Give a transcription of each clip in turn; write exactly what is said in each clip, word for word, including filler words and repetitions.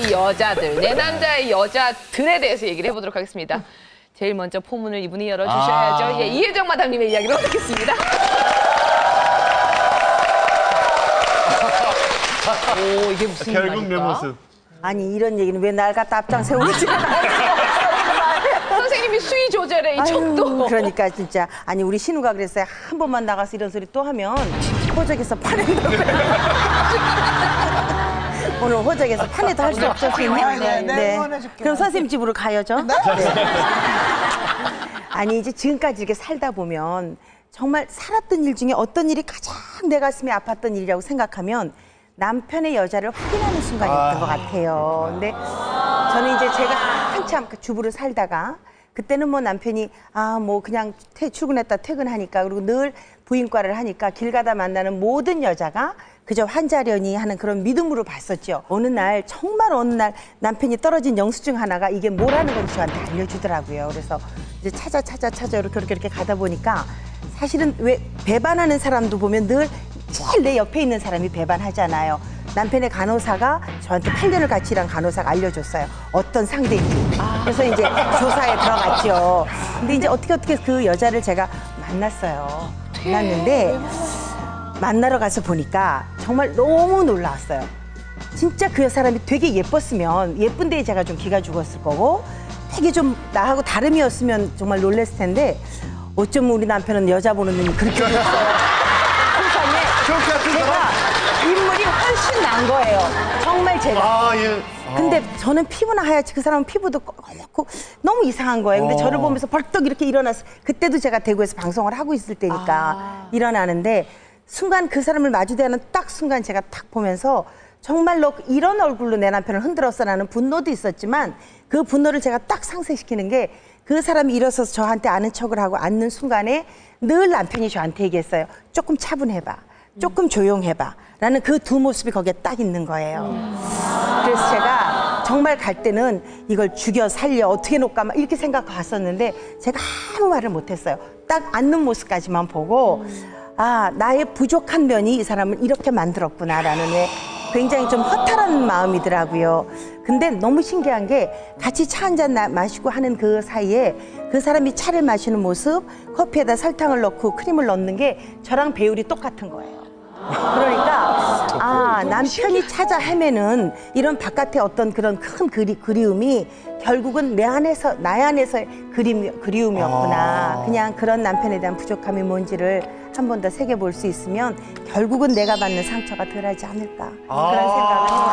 이 여자들, 내 남자의 여자들에 대해서 얘기를 해보도록 하겠습니다. 제일 먼저 포문을 이분이 열어주셔야죠. 아 예, 이혜정 마담님의 이야기를 듣겠습니다. 오, 이게 무슨 결국 말일까? 내 모습. 아니 이런 얘기는 왜 날 갖다 앞장 세우지? 선생님이 수위 조절에 이 척도. 그러니까 진짜 아니 우리 신우가 그랬어요. 한 번만 나가서 이런 소리 또 하면 호적에서 파낸다고. 오늘 호적에서 파내도 할 수 없죠. 네, 네, 네. 그럼 선생님 집으로 가야죠. 네. 아니 이제 지금까지 이렇게 살다 보면 정말 살았던 일 중에 어떤 일이 가장 내 가슴이 아팠던 일이라고 생각하면 남편의 여자를 확인하는 순간이었던 아, 것 같아요. 근데 저는 이제 제가 한참 그 주부로 살다가 그때는 뭐 남편이 아 뭐 그냥 퇴, 출근했다 퇴근하니까 그리고 늘 부인과를 하니까 길 가다 만나는 모든 여자가 그저 환자려니 하는 그런 믿음으로 봤었죠. 어느 날 정말 어느 날 남편이 떨어진 영수증 하나가 이게 뭐라는 건지 저한테 알려주더라고요. 그래서 이제 찾아 찾아 찾아 이렇게 이렇게, 이렇게 가다 보니까 사실은 왜 배반하는 사람도 보면 늘 제일 내 옆에 있는 사람이 배반하잖아요. 남편의 간호사가 저한테 팔 년을 같이 일한 간호사가 알려줬어요. 어떤 상대인지. 그래서 이제 조사에 들어갔죠. 근데 이제 어떻게 어떻게 그 여자를 제가 만났어요. 만났는데 만나러 가서 보니까 정말 너무 놀라웠어요. 진짜 그 사람이 되게 예뻤으면 예쁜 데에 제가 좀 기가 죽었을 거고 되게 좀 나하고 다름이었으면 정말 놀랐을 텐데 어쩜 우리 남편은 여자 보는 눈이 그렇게 좋았어요. 제가 인물이 훨씬 난 거예요. 정말 제가. 아, 예. 아. 근데 저는 피부나 하얗지 그 사람은 피부도 검고 너무 이상한 거예요. 근데 어. 저를 보면서 벌떡 이렇게 일어났어. 그때도 제가 대구에서 방송을 하고 있을 때니까 아. 일어나는데 순간 그 사람을 마주대하는 딱 순간 제가 딱 보면서 정말로 이런 얼굴로 내 남편을 흔들었어라는 분노도 있었지만 그 분노를 제가 딱 상쇄시키는 게 그 사람이 일어서서 저한테 아는 척을 하고 앉는 순간에 늘 남편이 저한테 얘기했어요. 조금 차분해봐. 조금 조용해봐. 라는 그 두 모습이 거기에 딱 있는 거예요. 그래서 제가 정말 갈 때는 이걸 죽여 살려 어떻게 놓을까 막 이렇게 생각하고 갔었는데 제가 아무 말을 못했어요. 딱 앉는 모습까지만 보고 아 나의 부족한 면이 이 사람을 이렇게 만들었구나라는 애 굉장히 좀 허탈한 마음이더라고요. 근데 너무 신기한 게 같이 차 한잔 마시고 하는 그 사이에 그 사람이 차를 마시는 모습, 커피에다 설탕을 넣고 크림을 넣는 게 저랑 배율이 똑같은 거예요. 그러니까 아 남편이 찾아 헤매는 이런 바깥의 어떤 그런 큰 그리, 그리움이 결국은 내 안에서 나의 안에서의 그림, 그리움이었구나. 그냥 그런 남편에 대한 부족함이 뭔지를 한 번 더 새겨볼 수 있으면 결국은 내가 받는 상처가 덜하지 않을까 아 그런 생각을 해요.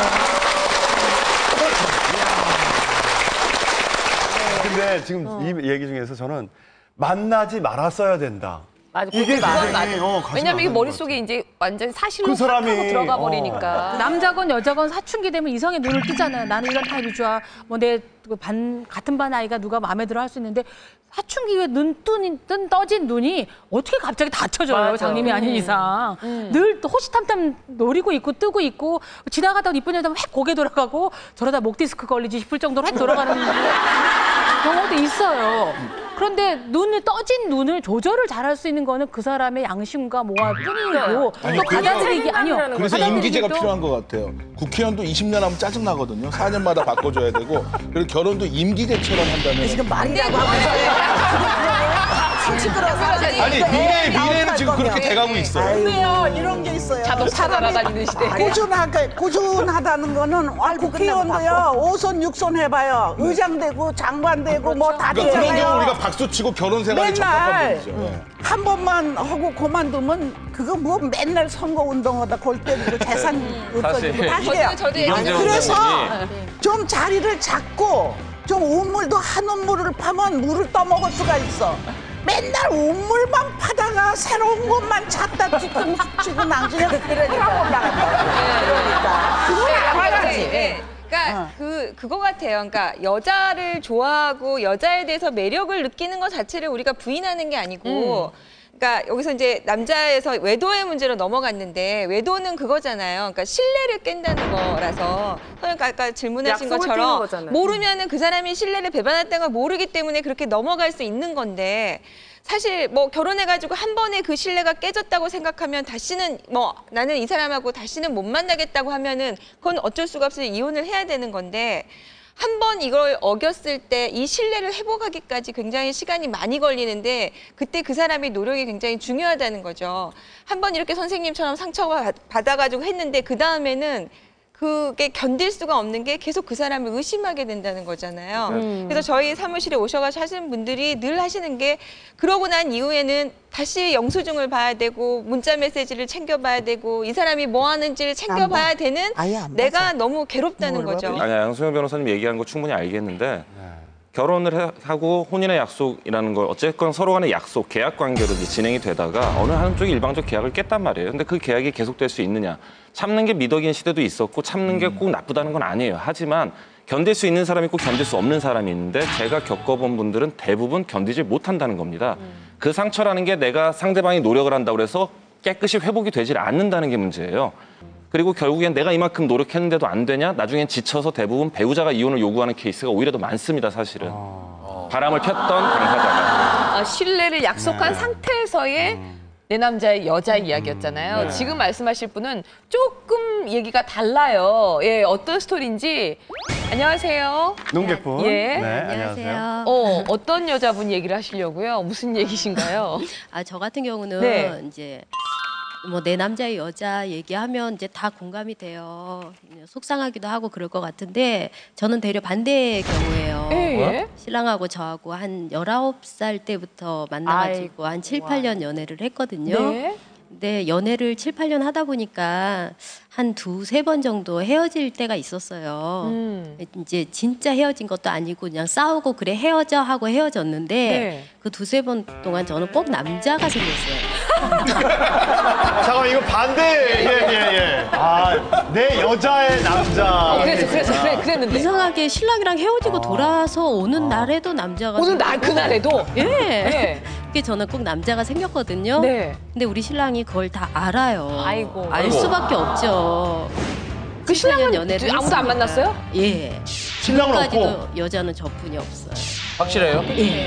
네. 근데 지금 어. 이 얘기 중에서 저는 만나지 말았어야 된다. 맞아, 이게 그건 맞아. 어, 왜냐면 이게 머릿속에 이제 완전 사실로 그 사람이 하고 들어가 버리니까. 어. 남자건 여자건 사춘기 되면 이성의 눈을 뜨잖아요. 나는 이런 타입이 좋아. 뭐 내 반 같은 반 아이가 누가 마음에 들어 할 수 있는데 사춘기에 눈 뜬, 뜬 떠진 눈이 어떻게 갑자기 닫혀져요. 맞아. 장님이 아닌 이상. 음. 늘 호시탐탐 노리고 있고 뜨고 있고 지나가다가 이쁜 여자면 획 고개 돌아가고 저러다 목 디스크 걸리지 싶을 정도로 획 돌아가는 경우도 있어요. 그런데 눈을 떠진 눈을 조절을 잘할 수 있는 거는 그 사람의 양심과 모아 뿐이고 아니, 또 그래서- 받아들이기 아니요. 그래서 받아들이기도- 임기제가 필요한 것 같아요. 국회의원도 이십 년 하면 짜증 나거든요. 사 년마다 바꿔줘야 되고 그리고 결혼도 임기제처럼 한다면 지금 말이라고 하면서 시끄러워서 아니 미래 미래는 지금 그렇게 돼가고 있어요. 근데요 이런 게 있어요. 자동차 날아다니는 시대. 꾸준하게 꾸준하다는 거는 아, 국회의원도요 오선 육선 해봐요. 의장 되고 장관 되고 뭐 다 그러니까 그런 경우 되잖아요. 우리가 박수 치고 결혼 생활이 적합한 맨날 분이죠. 네. 한 번만 하고 그만두면 그거 뭐 맨날 선거 운동하다 골 때리고 재산 없어지고 다 해요. 저도 저도 그래서 좀 자리를 잡고 좀 우물도 한 우물을 파면 물을 떠먹을 수가 있어. 맨날 우물만 파다가 새로운 것만 찾다 찌끔 찌고 나중에 그러니까 올라간다. 그건 알아야지. 네. 그러니까 어. 그 그거 같아요. 그러니까 여자를 좋아하고 여자에 대해서 매력을 느끼는 것 자체를 우리가 부인하는 게 아니고. 음. 그러니까 여기서 이제 남자에서 외도의 문제로 넘어갔는데 외도는 그거잖아요. 그러니까 신뢰를 깬다는 거라서 선생님 아까 질문하신 것처럼 모르면은 그 사람이 신뢰를 배반했다는 걸 모르기 때문에 그렇게 넘어갈 수 있는 건데 사실 뭐 결혼해가지고 한 번에 그 신뢰가 깨졌다고 생각하면 다시는 뭐 나는 이 사람하고 다시는 못 만나겠다고 하면은 그건 어쩔 수가 없이 이혼을 해야 되는 건데 한 번 이걸 어겼을 때 이 신뢰를 회복하기까지 굉장히 시간이 많이 걸리는데 그때 그 사람의 노력이 굉장히 중요하다는 거죠. 한 번 이렇게 선생님처럼 상처받아가지고 했는데 그 다음에는 그게 견딜 수가 없는 게 계속 그 사람을 의심하게 된다는 거잖아요. 음. 그래서 저희 사무실에 오셔가지고 하시는 분들이 늘 하시는 게 그러고 난 이후에는 다시 영수증을 봐야 되고 문자 메시지를 챙겨봐야 되고 이 사람이 뭐 하는지를 챙겨봐야 되는 내가 너무 괴롭다는 거죠. 아니, 양소영 변호사님 얘기하는 거 충분히 알겠는데 결혼을 해, 하고 혼인의 약속이라는 걸 어쨌건 서로 간의 약속, 계약 관계로 이제 진행이 되다가 어느 한쪽이 일방적 계약을 깼단 말이에요. 근데 그 계약이 계속될 수 있느냐. 참는 게 미덕인 시대도 있었고 참는 게 꼭 나쁘다는 건 아니에요. 하지만 견딜 수 있는 사람이 있고 견딜 수 없는 사람이 있는데 제가 겪어본 분들은 대부분 견디지 못한다는 겁니다. 그 상처라는 게 내가 상대방이 노력을 한다고 해서 깨끗이 회복이 되질 않는다는 게 문제예요. 그리고 결국엔 내가 이만큼 노력했는데도 안 되냐? 나중엔 지쳐서 대부분 배우자가 이혼을 요구하는 케이스가 오히려 더 많습니다, 사실은. 아... 바람을 폈던 당사자가. 아, 신뢰를 약속한 네. 상태에서의 음... 내 남자의 여자 이야기였잖아요. 네. 지금 말씀하실 분은 조금 얘기가 달라요. 예, 어떤 스토리인지. 안녕하세요. 농객분. 예. 네, 안녕하세요. 어, 어떤 여자분 얘기를 하시려고요? 무슨 얘기신가요? 아, 저 같은 경우는 네. 이제 뭐 내 남자의 여자 얘기하면 이제 다 공감이 돼요. 속상하기도 하고 그럴 것 같은데 저는 되려 반대의 경우예요. 예. 신랑하고 저하고 한 열아홉 살 때부터 만나가지고 한 칠, 팔 년 연애를 했거든요. 네. 근데 연애를 칠, 팔 년 하다 보니까 한 두세 번 정도 헤어질 때가 있었어요. 음. 이제 진짜 헤어진 것도 아니고 그냥 싸우고 그래 헤어져 하고 헤어졌는데 네. 그 두세 번 동안 저는 꼭 남자가 생겼어요. 잠깐만 이거 반대 예예예. 예, 예. 아, 내 여자의 남자. 어, 그래서 그래서 그래 그랬는데 이상하게 신랑이랑 헤어지고 아. 돌아서 오는 아. 날에도 남자가 오는 날 그날에도 예. 네. 그게 저는 꼭 남자가 생겼거든요. 네. 근데 우리 신랑이 그걸 다 알아요. 아이고. 알 아이고. 수밖에 없죠. 그 신랑은 연애를 아무도 안 만났어요? 예. 신랑은 없고 여자는 저뿐이 없어요. 확실해요? 예.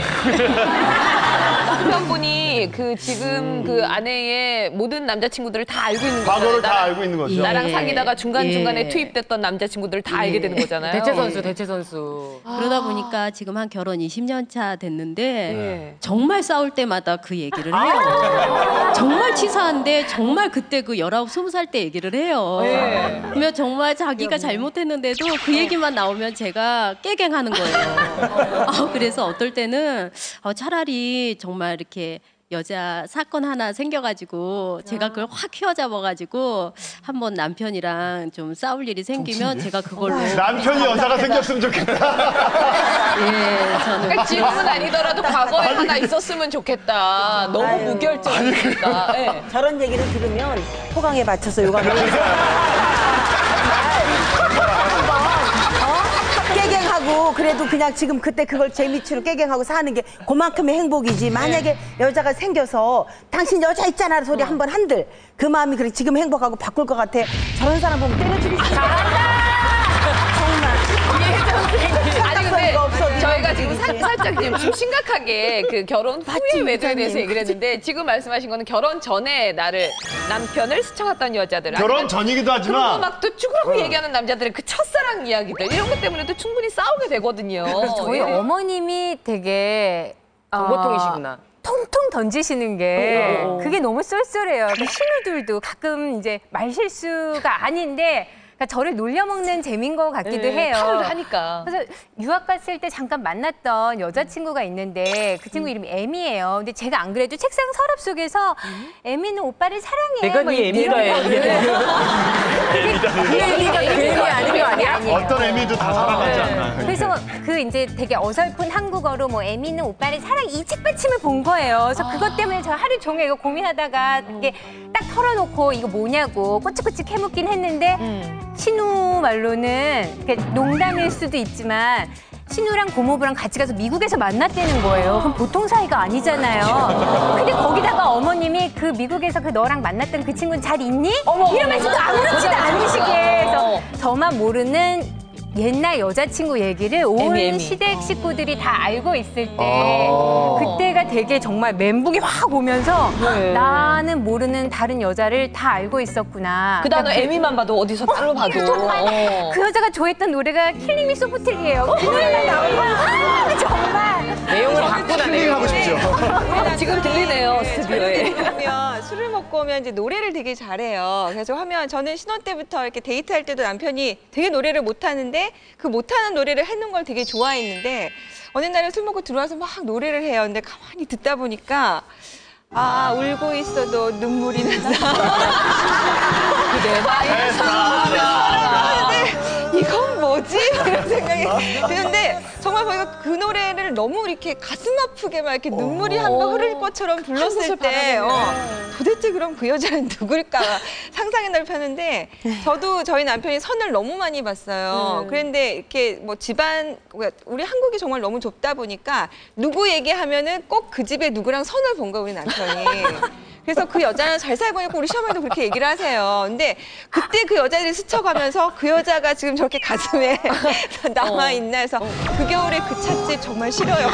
남편분이 그 지금 음. 그 아내의 모든 남자친구들을 다 알고 있는 거잖아요. 과거를 다 알고 있는 거죠. 나랑 예. 사귀다가 중간중간에 예. 투입됐던 남자친구들을 다 예. 알게 되는 거잖아요. 대체 선수, 대체 선수. 아. 그러다 보니까 지금 한 결혼 이십 년 차 됐는데 예. 정말 싸울 때마다 그 얘기를 해요. 정말 치사한데 정말 그때 그 열아홉, 스무 살 때 얘기를 해요. 예. 그러면 정말 자기가 잘못했는데도 그 얘기만 나오면 제가 깨갱하는 거예요. 아, 그래서 어떨 때는 어, 차라리 정말 이렇게 여자 사건 하나 생겨가지고 제가 그걸 확 휘어잡아가지고 한번 남편이랑 좀 싸울 일이 생기면 제가 그걸로 남편이 여자가 생겼으면 좋겠다. 예, 저는 그러니까 지금은 아니더라도 과거에 하나 있었으면 좋겠다. 너무 아유. 무결점이니까. 네. 저런 얘기를 들으면 호강에 받쳐서 요가 깨갱하고 그래도 그냥 지금 그때 그걸 재미치로 깨갱하고 사는 게 그만큼의 행복이지. 만약에 여자가 생겨서 당신 여자 있잖아 소리 한 번 한들 그 마음이 그래 지금 행복하고 바꿀 것 같아. 저런 사람 보면 때려주기 싫어. 아니 근데 저희가 지금 살, 살짝 지금 좀 심각하게 그 결혼 후의 외도에 대해서 얘기를 했는데 지금 말씀하신 거는 결혼 전에 나를 남편을 스쳐갔던 여자들 결혼 전이기도 하지만 그리고 막 또 쭈그라고 어. 얘기하는 남자들의 그 첫사랑 이야기들 이런 것 때문에도 충분히 싸우게 되거든요. 저희 예. 어머님이 되게 정보통이시구나. 어, 통통 던지시는 게 그게 너무 쏠쏠해요. 그 신우들도 가끔 이제 말실수가 아닌데 그러니까 저를 놀려먹는 재미인 것 같기도 네, 해요. 탈을 하니까. 그래서 유학 갔을 때 잠깐 만났던 여자친구가 있는데 그 친구 이름이 에미예요. 근데 제가 안 그래도 책상 서랍 속에서 에미는 오빠를 사랑해. 내가 네 에미라 해. 그 에미가 그 에미 아닌 거 아니야? 어떤 에미도 다 사랑하지 않나. 그래서 그 이제 되게 어설픈 한국어로 뭐 에미는 오빠를 사랑 이 책받침을 본 거예요. 그래서 그것 때문에 저 하루 종일 이거 고민하다가 이게 딱 털어놓고 이거 뭐냐고 꼬치꼬치 캐묻긴 했는데 신우 말로는 농담일 수도 있지만 신우랑 고모부랑 같이 가서 미국에서 만났다는 거예요. 그럼 보통 사이가 아니잖아요. 근데 거기다가 어머님이 그 미국에서 그 너랑 만났던 그 친구는 잘 있니? 어머, 이러면서도 아무렇지도 않으시게. 그래서 저만 모르는 옛날 여자친구 얘기를 온 애미, 애미. 시댁 식구들이 다 알고 있을 때 아. 그때가 되게 정말 멘붕이 확 오면서 네. 나는 모르는 다른 여자를 다 알고 있었구나. 그 단어 그러니까 애미만 봐도 어디서 따로 봐도. 정말 어. 그 여자가 좋아했던 노래가 킬링 미 소프트리예요. 그 노래가 나오면 아, 정말 내용을 바꾸다 내용. 하고 싶죠. 지금 들리네요 스튜디오에. 그러면 술을 먹고 오면 이제 노래를 되게 잘해요. 그래서 하면 저는 신혼 때부터 이렇게 데이트할 때도 남편이 되게 노래를 못하는데 그 못하는 노래를 해놓은 걸 되게 좋아했는데 어느 날에 술 먹고 들어와서 막 노래를 해요. 근데 가만히 듣다 보니까 아 울고 있어도 눈물이 난다. 그대 나의 사랑하는데 이건 뭐지? 이런 생각이 드는데 정말 저희가 그 노래를 너무 이렇게 가슴 아프게 막 이렇게 눈물이 한 번 흐를 것처럼 불렀을 때 어, 도대체 그럼 그 여자는 누굴까 상상의 날 펴는데 저도 저희 남편이 선을 너무 많이 봤어요. 그런데 이렇게 뭐 집안 우리 한국이 정말 너무 좁다 보니까 누구 얘기하면은 꼭 그 집에 누구랑 선을 본 거예요 우리 남편이. 그래서 그 여자는 잘 살고 있고 우리 시어머니도 그렇게 얘기를 하세요. 근데 그때 그 여자들이 스쳐가면서 그 여자가 지금 저렇게 가슴에 남아있나 해서 그 겨울에 그 찻집 정말 싫어요.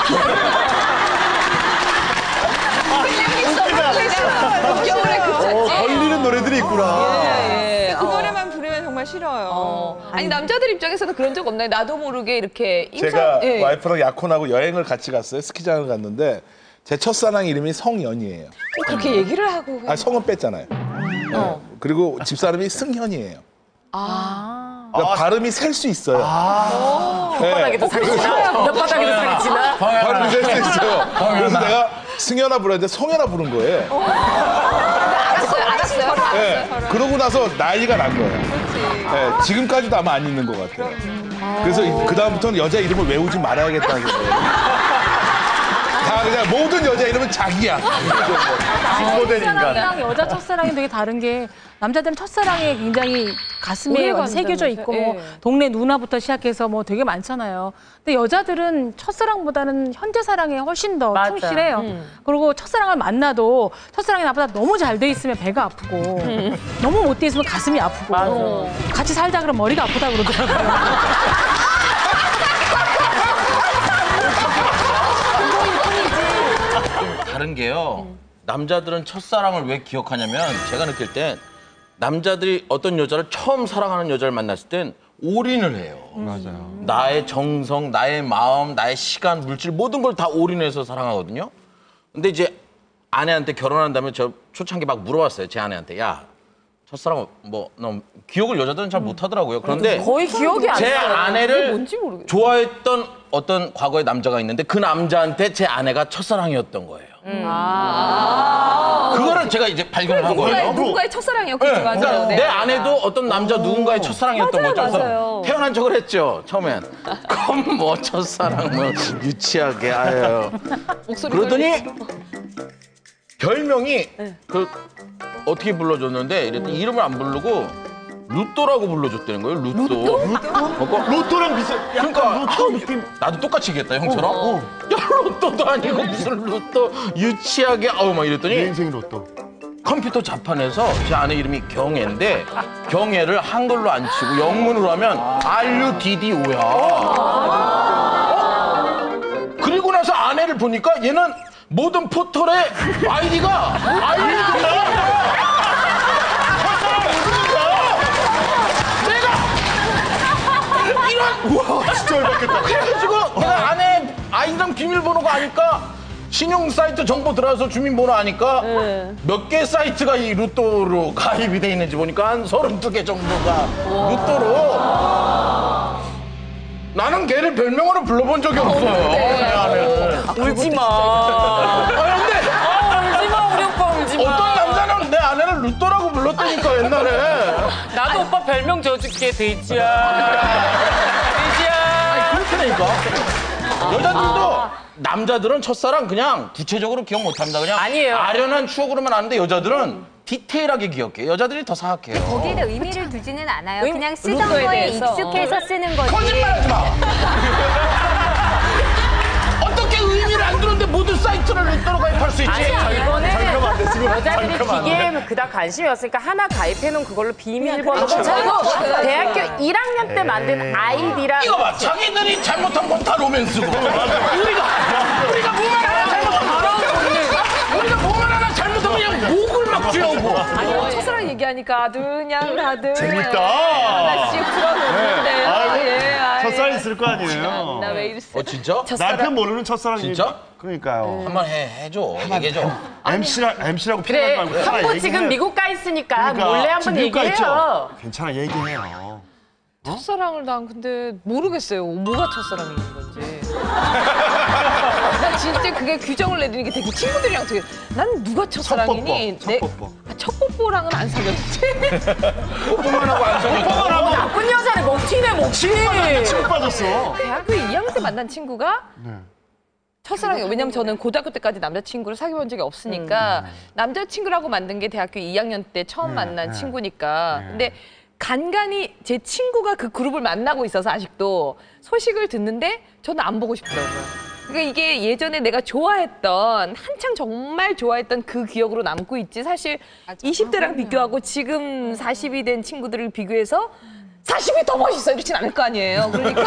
겨울에 그 어, 걸리는 노래들이 있구나. 예, 그 어. 노래만 부르면 정말 싫어요. 어. 아니 남자들 입장에서는 그런 적 없나요? 나도 모르게 이렇게 인사. 제가 예. 와이프랑 약혼하고 여행을 같이 갔어요. 스키장을 갔는데 제 첫사랑 이름이 성연이에요. 그렇게 얘기를 하고. 아 성은 뺐잖아요. 네. 그리고 집사람이 승현이에요. 아. 그러니까 발음이 셀 수 있어요. 네. 바닥에도 살이 치나? 바닥에도 살이 치나? 발음이 셀 수 있어요. 그래서 내가 승현아 불렀는데 성현아 부른 거예요. 알았어요, 알았어요. 네. 그러고 나서 난리가 난 거예요. 네. 지금까지도 아마 안 있는 것 같아요. 그래서 그 다음부터는 여자 이름을 외우지 말아야겠다는 거예요. 다 그냥 모든 여자 이름은 자기야. 진보된 인간. 첫사랑이랑 여자 첫사랑이 되게 다른 게 남자들은 첫사랑에 굉장히 가슴에 완전 새겨져 있고 뭐 예. 동네 누나부터 시작해서 뭐 되게 많잖아요. 근데 여자들은 첫사랑보다는 현재 사랑에 훨씬 더 충실해요. 그리고 첫사랑을 만나도 첫사랑이 나보다 너무 잘 돼 있으면 배가 아프고 너무 못 돼 있으면 가슴이 아프고 같이 살자 그러면 머리가 아프다 그러더라고요. 다른 게요. 남자들은 첫사랑을 왜 기억하냐면 제가 느낄 땐 남자들이 어떤 여자를 처음 사랑하는 여자를 만났을 땐 올인을 해요. 맞아요. 나의 정성, 나의 마음, 나의 시간, 물질 모든 걸 다 올인해서 사랑하거든요. 근데 이제 아내한테 결혼한 다음에 저 초창기 막 물어봤어요. 제 아내한테. 야, 첫사랑 뭐 너 기억을 여자들은 잘 못하더라고요. 그런데 거의 기억이 안 제 나요. 아내를 뭔지 모르겠어요. 좋아했던 어떤 과거의 남자가 있는데 그 남자한테 제 아내가 첫사랑이었던 거예요. 아. 그거를 제가 이제 발견을 한 누군가의, 거예요. 누군가의 첫사랑이었겠죠. 네, 맞아요. 그러니까 네. 내 아내도 어떤 남자 누군가의 첫사랑이었던 맞아요, 거죠. 그래서 맞아요. 태어난 척을 했죠. 처음엔. 그럼 뭐 첫사랑 뭐 유치하게 아유. 목소리 그러더니 걸리죠. 별명이 그 어떻게 불러줬는데 이랬더니 이름을 안 부르고 루또라고 불러줬다는 거예요. 루또. 루또? 로또랑 비슷. 약간 그러니까 로또 느낌. 나도 똑같이 얘기했다 형처럼. 야 로또도 아니고 무슨 루또 유치하게 아우 막 내 이랬더니 인생 로또. 컴퓨터 자판에서 제 아내 이름이 경애인데 경애를 한글로 안 치고 영문으로 하면 알유디디오야. 어? 그리고 나서 아내를 보니까 얘는 모든 포털에 아이디가 알유디디오야. 우와, 진짜 열받겠다. 그래가지고 내가 아내 아이랑 비밀번호가 아니까 신용 사이트 정보 들어가서 주민번호 아니까 몇 개 사이트가 이 루또로 가입이 돼 있는지 보니까 한 서른두 개 정도가 루또로. 나는 걔를 별명으로 불러본 적이 없어요. 내 아내를. 울지 마. 아, 근데 울지 마, 우리 오빠 울지 마. 어떤 남자는 내 아내를 루또라고 불렀다니까 옛날에. 나도 오빠 별명 줘줄게, 돼지야. 돼지야. 그렇다니까. 여자들도 남자들은 첫사랑 그냥 구체적으로 기억 못합니다. 그냥 아니에요. 아련한 추억으로만 아는데 여자들은 디테일하게 기억해. 여자들이 더 사악해요. 거기에다 의미를 두지는 않아요. 의- 그냥 쓰던 루터에 거에 대해서. 익숙해서 쓰는 거지. 거짓말하지 마. 어떻게 의미를 안 두는데 모든 사이트를 루터로 가입할 수 있지? 설명 안 됐으니까. 여자들이 잠깐만. 기계에 그닥 관심이 없으니까 하나 가입해놓은 그걸로 비밀번호 그렇죠. 그리고 대학교 일 학년 때 만든 아이디랑 이거 봐, 자기들이 잘못한 건 다 로맨스고. 우리가 우리가 뭐만 하나 잘못하면 우리가 뭐만 하나 잘못하면 그냥 목을 막 쥐어오고. 아니, 첫사랑 얘기하니까 그냥 다들 재밌다. 하나씩 풀어놓는데요. 네. 아이고, 예, 아이. 첫사랑 있을 거 아니에요. 나 왜 이랬어? 어 진짜? 남편 모르는 첫사랑 진짜? 그러니까요. 한번 해 해줘. 얘기해줘. 엠씨라, 엠씨라고 그래 표현하지 말고 하나 형부 얘기해. 지금 미국 가 있으니까 그러니까, 몰래 한번 지금 미국 가 얘기해요. 있죠? 괜찮아, 얘기해요. 첫사랑을 난 근데 모르겠어요. 뭐가 첫사랑인 건지. 나 진짜 그게 규정을 내리는 게 되게 친구들이랑 되게 난 누가 첫사랑이니? 첫 뽀뽀. 아, 첫 뽀뽀랑은 안 사귀었지. 뽀뽀만 하고 안 사귀었다. 나쁜 여자를 먹튀네 먹튀. 침 빠졌어. 대학교 이 학년 때 만난 친구가 첫사랑이에요. 왜냐면 저는 고등학교 때까지 남자친구를 사귀어본 적이 없으니까 남자친구라고 만든 게 대학교 이 학년 때 처음 만난 친구니까. 근데 간간히 제 친구가 그 그룹을 만나고 있어서 아직도 소식을 듣는데 저는 안 보고 싶더라고요. 그러니까 이게 예전에 내가 좋아했던 한창 정말 좋아했던 그 기억으로 남고 있지 사실 이십 대랑 비교하고 지금 사십이 된 친구들을 비교해서 사십이 더 멋있어 이러진 않을 거 아니에요. 그러니까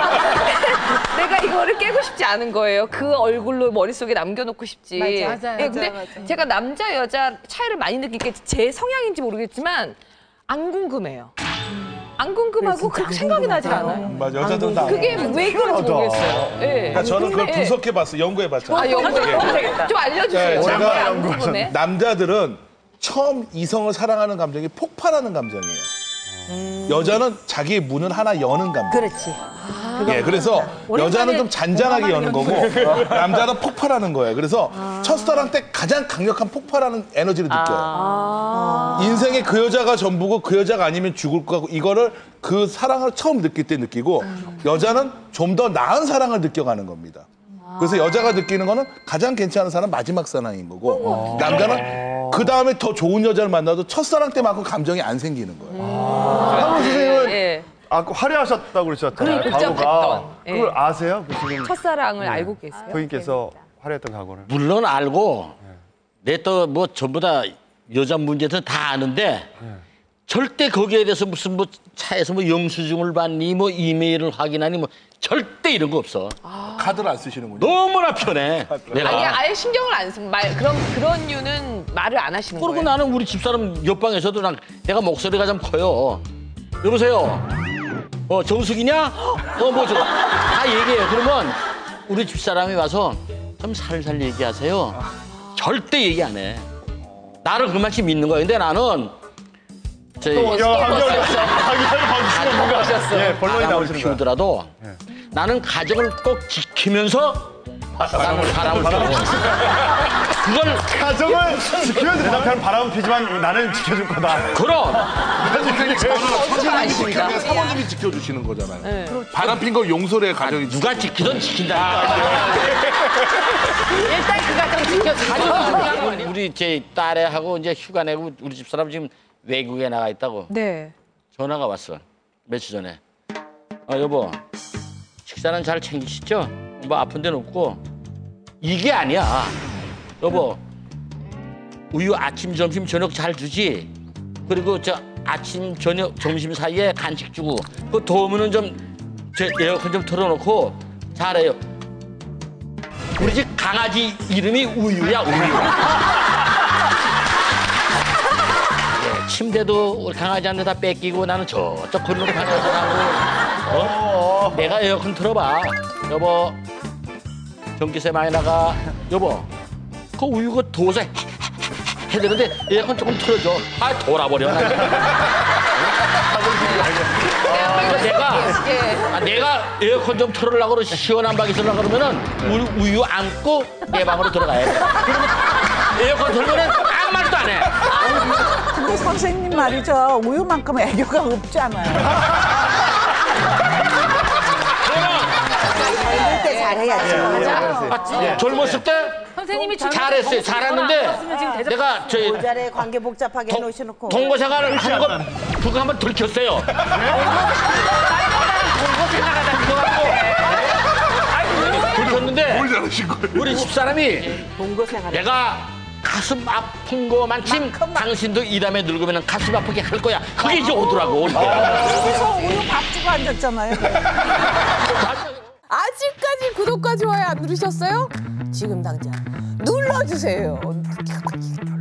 내가 이거를 깨고 싶지 않은 거예요. 그 얼굴로 머릿속에 남겨놓고 싶지. 맞아, 맞아요. 예, 근데 맞아요, 맞아요. 제가 남자 여자 차이를 많이 느낀 게 제 성향인지 모르겠지만 안 궁금해요. 안 궁금하고 그렇게 생각이 나질 않아요. 맞아, 여자들은 다. 그게 왜 그런지 모르겠어요. 예. 그러니까 저는 그걸 예. 분석해봤어, 연구해봤잖아요. 아, 연구해. 좀 알려주세요. 네, 제가 왜 안 연구하셨- 궁금해? 남자들은 처음 이성을 사랑하는 감정이 폭발하는 감정이에요. 여자는 자기의 문을 하나 여는 감정. 그렇지. 예, 그래서 여자는 좀 잔잔하게 여는 거고 남자는 폭발하는 거예요. 그래서 첫사랑 때 가장 강력한 폭발하는 에너지를 느껴요. 인생에 그 여자가 전부고 그 여자가 아니면 죽을 거고 이거를 그 사랑을 처음 느낄 때 느끼고 여자는 좀 더 나은 사랑을 느껴가는 겁니다. 그래서 여자가 느끼는 거는 가장 괜찮은 사람은 마지막 사랑인 거고 남자는 그 다음에 더 좋은 여자를 만나도 첫사랑 때만큼 감정이 안 생기는 거예요. 한국 선생님은 예. 아까 화려하셨다고 그러셨잖아요. 그래, 복잡했던. 과거가. 예. 그걸 아세요? 그 지금 첫사랑을 알고 계세요? 부인께서 화려했던 과거를. 물론 알고 내 또 뭐 전부 다 여자 문제도 다 아는데 절대 거기에 대해서 무슨 뭐 차에서 뭐 영수증을 받니 뭐 이메일을 확인하니 뭐 절대 이런 거 없어. 카드를 안 쓰시는군요. 너무나 편해. 내가. 아니 아예 신경을 안 쓰고 말 그런 그런 이유는 말을 안 하시는 그리고 거예요. 나는 우리 집사람 옆방에서도 난 내가 목소리가 좀 커요. 여보세요. 어 정숙이냐? 어뭐 저거 다 얘기해요. 그러면 우리 집사람이 와서 좀 살살 얘기하세요. 절대 얘기 안 해. 나를 그만큼 믿는 거야. 근데 나는 저희 한결 방송 예, 본론이 바람을 나오시는 거야. 피우더라도 나는 가정을 꼭 지키면서 바람을 바람을 피우고 그걸 가정을 지키면 내 남편은 바람은 피지만 나는 지켜줄 거다. 그럼 지켜주면 사모님이 지켜주시는 거잖아요. 바람 핀 걸 용서를 해 가정이. 누가 지키든 지킨다. 일단 그 가정 지켜주고. 우리, 우리 제 딸애하고 이제 휴가 내고 우리 집사람 지금 외국에 나가 있다고 네. 전화가 왔어. 며칠 전에. 아 여보 식사는 잘 챙기시죠? 뭐 아픈 데는 없고. 이게 아니야. 여보 우유 아침 점심 저녁 잘 주지? 그리고 저 아침 저녁 점심 사이에 간식 주고 그 더우면은 좀 저 에어컨 좀 틀어놓고 잘해요. 우리 집 강아지 이름이 우유야 우유. 예, 침대도 우리 강아지한테 다 뺏기고 나는 저쪽 건너로 가서 자고. 어? 내가 에어컨 틀어봐. 여보 전기세 많이 나가. 여보 그 우유가 도서 해되는데 에어컨 조금 틀어줘. 아 돌아버려. 내가 아, 내가 에어컨 좀 틀으려고 그러고 시원한 방에 있으려고 그러면은 우유, 우유 안고 내 방으로 들어가야 돼. 그러면 에어컨 틀면은 아무 말도 안 해. 근데 선생님 말이죠. 우유만큼 애교가 없잖아요. 젊을 때 잘해야죠. 아, 젊었을 때 선생님이 잘했어요. 잘했는데 내가 저희 모자에 관계 복잡하게 동- 해놓으셔놓고. 동거 생활을 한 거 그거 한번 들켰어요. 들켰는데 뭘 잘하신 거예요? 우리 집사람이 동거 생활. 내가 가슴 아픈 거만큼 당신도 일하며 늙으면 가슴 아프게 할 거야. 그게 이제 오더라고. 그래서 우유 밥 주고 앉았잖아요. 아직까지 구독과 좋아요 안 누르셨어요? 지금 당장 눌러주세요.